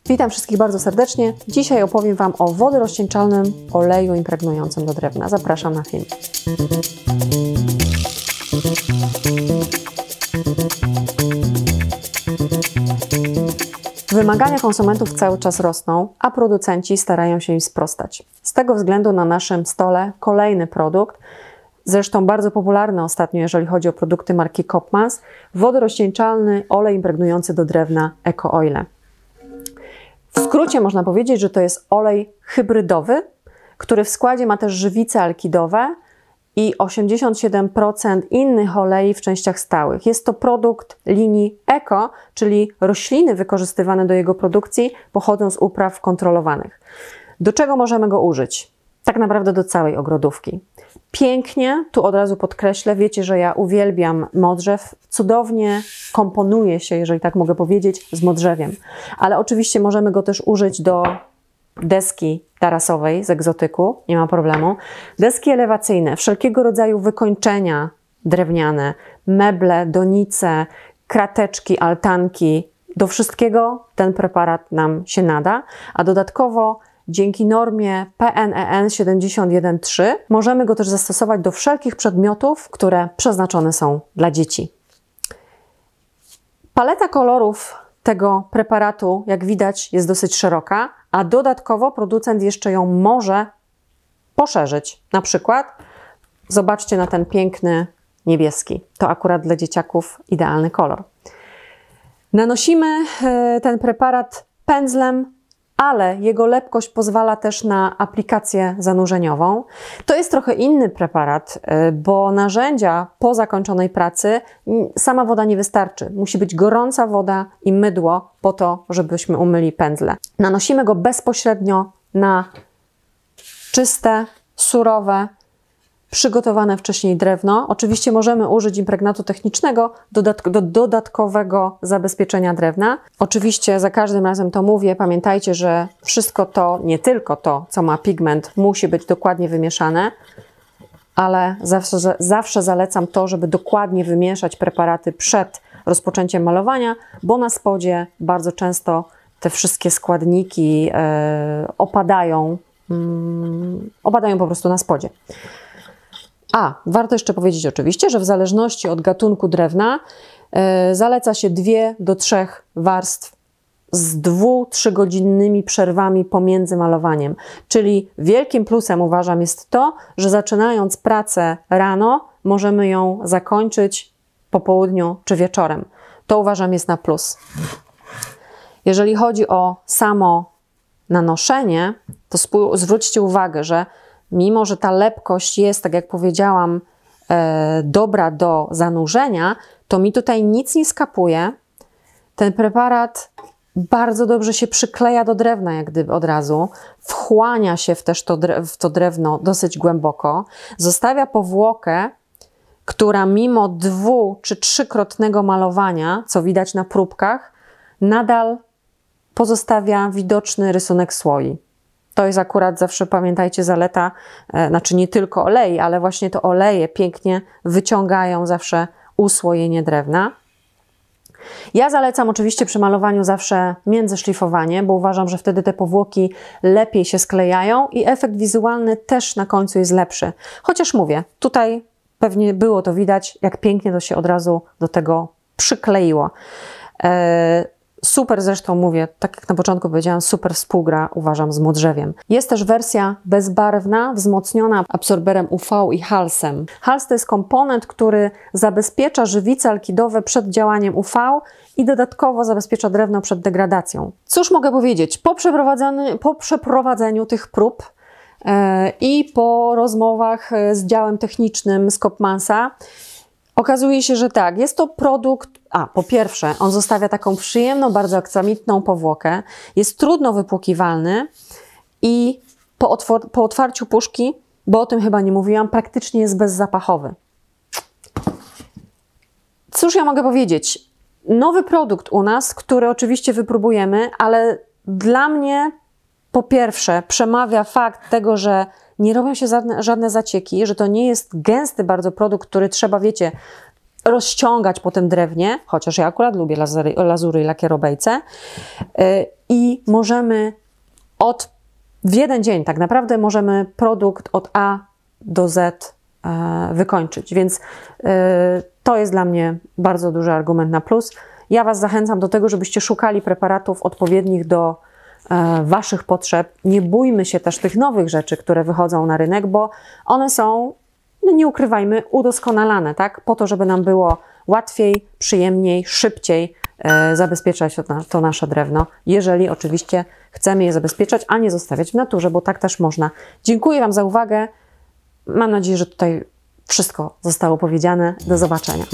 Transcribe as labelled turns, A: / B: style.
A: Witam wszystkich bardzo serdecznie. Dzisiaj opowiem Wam o wodorozcieńczalnym oleju impregnującym do drewna. Zapraszam na film. Wymagania konsumentów cały czas rosną, a producenci starają się im sprostać. Z tego względu na naszym stole kolejny produkt, zresztą bardzo popularny ostatnio, jeżeli chodzi o produkty marki Koppmans, wodorozcieńczalny olej impregnujący do drewna Eco-Oil. W skrócie można powiedzieć, że to jest olej hybrydowy, który w składzie ma też żywice alkidowe i 87% innych olei w częściach stałych. Jest to produkt linii Eco, czyli rośliny wykorzystywane do jego produkcji pochodzą z upraw kontrolowanych. Do czego możemy go użyć? Tak naprawdę do całej ogrodówki. Pięknie, tu od razu podkreślę, wiecie, że ja uwielbiam modrzew, cudownie komponuje się, jeżeli tak mogę powiedzieć, z modrzewiem. Ale oczywiście możemy go też użyć do deski tarasowej z egzotyku, nie ma problemu. Deski elewacyjne, wszelkiego rodzaju wykończenia drewniane, meble, donice, krateczki, altanki, do wszystkiego ten preparat nam się nada, a dodatkowo dzięki normie PNEN 71.3 możemy go też zastosować do wszelkich przedmiotów, które przeznaczone są dla dzieci. Paleta kolorów tego preparatu, jak widać, jest dosyć szeroka, a dodatkowo producent jeszcze ją może poszerzyć. Na przykład zobaczcie na ten piękny niebieski. To akurat dla dzieciaków idealny kolor. Nanosimy ten preparat pędzlem, ale jego lepkość pozwala też na aplikację zanurzeniową. To jest trochę inny preparat, bo narzędzia po zakończonej pracy sama woda nie wystarczy. Musi być gorąca woda i mydło po to, żebyśmy umyli pędzle. Nanosimy go bezpośrednio na czyste, surowe, przygotowane wcześniej drewno. Oczywiście możemy użyć impregnatu technicznego do dodatkowego zabezpieczenia drewna. Oczywiście za każdym razem to mówię, pamiętajcie, że wszystko to, nie tylko to, co ma pigment, musi być dokładnie wymieszane, ale zawsze zalecam to, żeby dokładnie wymieszać preparaty przed rozpoczęciem malowania, bo na spodzie bardzo często te wszystkie składniki opadają po prostu na spodzie. Warto jeszcze powiedzieć oczywiście, że w zależności od gatunku drewna zaleca się 2 do 3 warstw z 2-3 godzinnymi przerwami pomiędzy malowaniem. Czyli wielkim plusem uważam jest to, że zaczynając pracę rano możemy ją zakończyć po południu czy wieczorem. To uważam jest na plus. Jeżeli chodzi o samo nanoszenie, to zwróćcie uwagę, że mimo że ta lepkość jest, tak jak powiedziałam, dobra do zanurzenia, to mi tutaj nic nie skapuje. Ten preparat bardzo dobrze się przykleja do drewna, jak gdyby od razu. Wchłania się w to drewno dosyć głęboko. Zostawia powłokę, która mimo 2- czy 3-krotnego malowania, co widać na próbkach, nadal pozostawia widoczny rysunek słoi. To jest akurat zawsze, pamiętajcie, zaleta, znaczy nie tylko olei, ale właśnie to oleje pięknie wyciągają zawsze usłojenie drewna. Ja zalecam oczywiście przy malowaniu zawsze międzyszlifowanie, bo uważam, że wtedy te powłoki lepiej się sklejają i efekt wizualny też na końcu jest lepszy. Chociaż mówię, tutaj pewnie było to widać, jak pięknie to się od razu do tego przykleiło. Super zresztą mówię, tak jak na początku powiedziałam, super współgra uważam z modrzewiem. Jest też wersja bezbarwna, wzmocniona absorberem UV i halsem. Hals to jest komponent, który zabezpiecza żywice alkidowe przed działaniem UV i dodatkowo zabezpiecza drewno przed degradacją. Cóż mogę powiedzieć? Po przeprowadzeniu tych prób i po rozmowach z działem technicznym z Koppmansa okazuje się, że tak, jest to produkt, po pierwsze, on zostawia taką przyjemną, bardzo aksamitną powłokę, jest trudno wypłukiwalny i po otwarciu puszki, bo o tym chyba nie mówiłam, praktycznie jest bezzapachowy. Cóż ja mogę powiedzieć? Nowy produkt u nas, który oczywiście wypróbujemy, ale dla mnie po pierwsze przemawia fakt tego, że nie robią się żadne zacieki, że to nie jest gęsty bardzo produkt, który trzeba, wiecie, rozciągać po tym drewnie, chociaż ja akurat lubię lazury i lakierobejce. i możemy w jeden dzień tak naprawdę możemy produkt od A do Z wykończyć, więc to jest dla mnie bardzo duży argument na plus. Ja Was zachęcam do tego, żebyście szukali preparatów odpowiednich do Waszych potrzeb. Nie bójmy się też tych nowych rzeczy, które wychodzą na rynek, bo one są, no nie ukrywajmy, udoskonalane, tak? Po to, żeby nam było łatwiej, przyjemniej, szybciej zabezpieczać to nasze drewno, jeżeli oczywiście chcemy je zabezpieczać, a nie zostawiać w naturze, bo tak też można. Dziękuję Wam za uwagę. Mam nadzieję, że tutaj wszystko zostało powiedziane. Do zobaczenia.